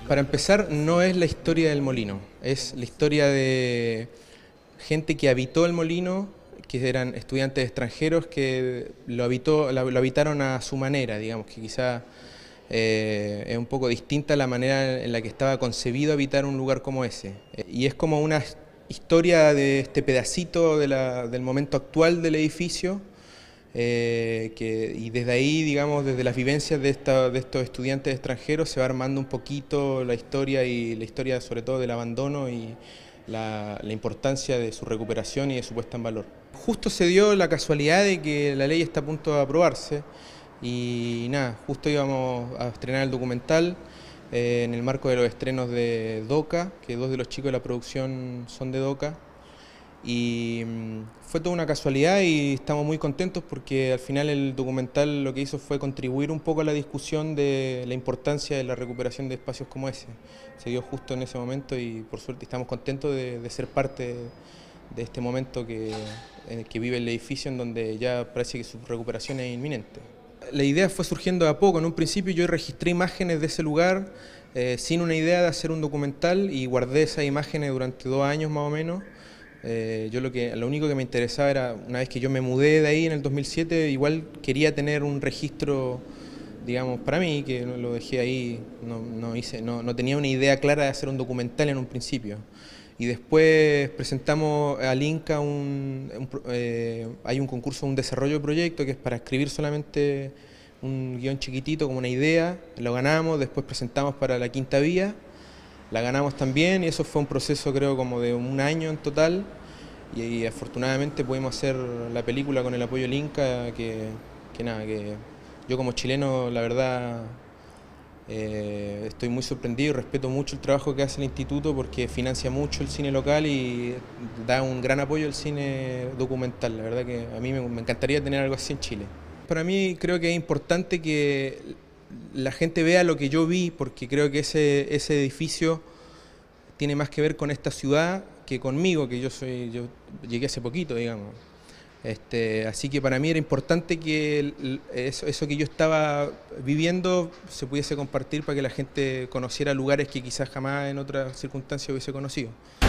Para empezar, no es la historia del molino, es la historia de gente que habitó el molino, que eran estudiantes extranjeros que lo habitaron a su manera, digamos, que quizá es un poco distinta a la manera en la que estaba concebido habitar un lugar como ese. Y es como una historia de este pedacito del momento actual del edificio, y desde ahí, digamos, desde las vivencias de estos estudiantes extranjeros se va armando un poquito la historia, y la historia sobre todo del abandono y la importancia de su recuperación y de su puesta en valor. Justo se dio la casualidad de que la ley está a punto de aprobarse y nada, justo íbamos a estrenar el documental en el marco de los estrenos de DOCA, que dos de los chicos de la producción son de DOCA. Y fue toda una casualidad y estamos muy contentos porque al final el documental lo que hizo fue contribuir un poco a la discusión de la importancia de la recuperación de espacios como ese. Se dio justo en ese momento y por suerte estamos contentos de ser parte de este momento en el que vive el edificio, en donde ya parece que su recuperación es inminente. La idea fue surgiendo de a poco. En un principio yo registré imágenes de ese lugar sin una idea de hacer un documental y guardé esas imágenes durante 2 años más o menos. Yo lo único que me interesaba era, una vez que yo me mudé de ahí en el 2007, igual quería tener un registro, digamos, para mí, que lo dejé ahí, no tenía una idea clara de hacer un documental en un principio. Y después presentamos al Inca hay un concurso, un desarrollo de proyecto, que es para escribir solamente un guión chiquitito como una idea, lo ganamos, después presentamos para la Quinta Vía, la ganamos también y eso fue un proceso creo como de 1 año en total y afortunadamente pudimos hacer la película con el apoyo del Inca, que yo como chileno la verdad estoy muy sorprendido y respeto mucho el trabajo que hace el instituto porque financia mucho el cine local y da un gran apoyo al cine documental. La verdad que a mí me encantaría tener algo así en Chile. Para mí creo que es importante que la gente vea lo que yo vi, porque creo que ese edificio tiene más que ver con esta ciudad que conmigo, que yo llegué hace poquito, digamos. Así que para mí era importante que eso que yo estaba viviendo se pudiese compartir para que la gente conociera lugares que quizás jamás en otras circunstancias hubiese conocido.